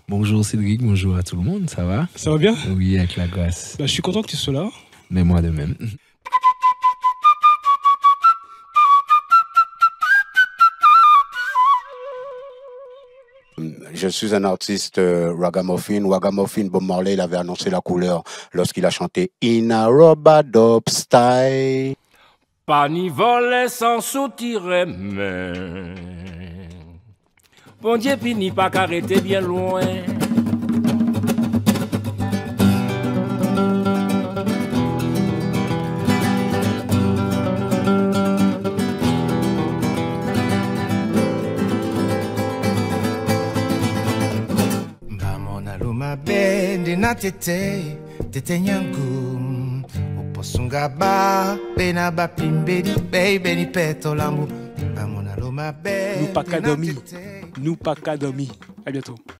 Bonjour Cédric, bonjour à tout le monde, ça va? Ça va bien? Oui, avec la grâce. Je suis content que tu sois là. Mais moi de même. Je suis un artiste ragamuffin. Ragamuffin, Bob Marley, il avait annoncé la couleur lorsqu'il a chanté In a Rubber Dub Style. Pas ni voler sans soutirer main. Bon Dieu finit pas qu'arrêter bien loin. Luma bendi na tete nyangu uposunga ba bena ba pimbedi baby ni peto lambu bamona luma bendi Nous pas qu'à dormir. À bientôt.